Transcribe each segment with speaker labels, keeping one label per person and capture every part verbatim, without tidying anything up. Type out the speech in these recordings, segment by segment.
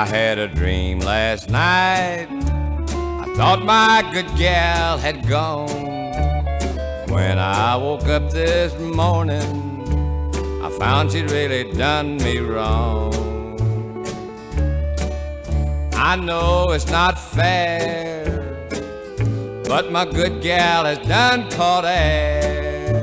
Speaker 1: I had a dream last night. I thought my good gal had gone. When I woke up this morning, I found she'd really done me wrong. I know it's not fair, but my good gal has done caught air.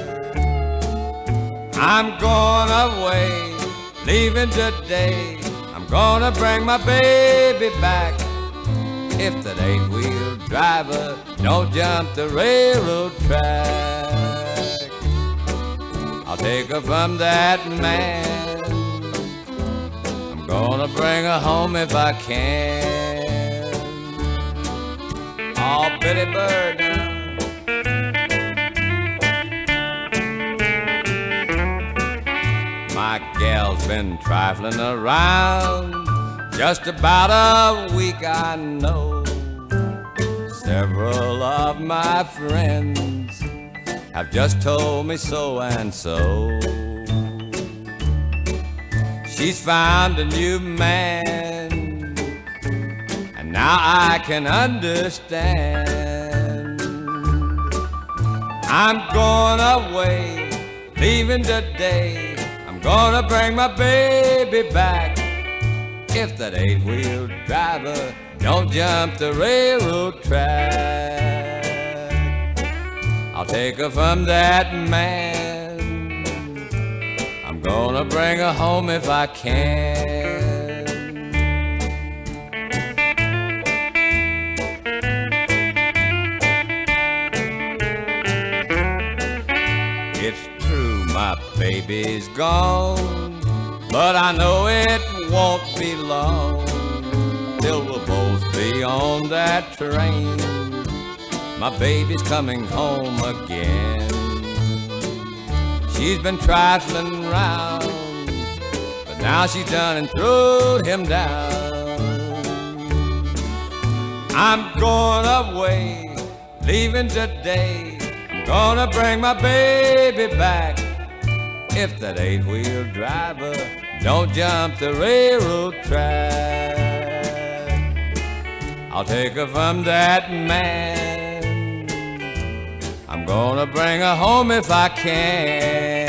Speaker 1: I'm going away, leaving today. I'm gonna bring my baby back. If that eight-wheel driver don't jump the railroad track, I'll take her from that man. I'm gonna bring her home if I can. Oh, Billy Bird now. My gal's been trifling around just about a week, I know. Several of my friends have just told me so and so. She's found a new man, and now I can understand. I'm going away, leaving today. I'm gonna bring my baby back. If that eight-wheel driver don't jump the railroad track, I'll take her from that man. I'm gonna bring her home if I can. It's true my baby's gone, but I know it won't be long till we'll both be on that train. My baby's coming home again. She's been trifling round, but now she's done and threw him down. I'm going away, leaving today. I'm gonna bring my baby back. If that eight-wheel driver don't jump the railroad track, I'll take her from that man. I'm gonna bring her home if I can.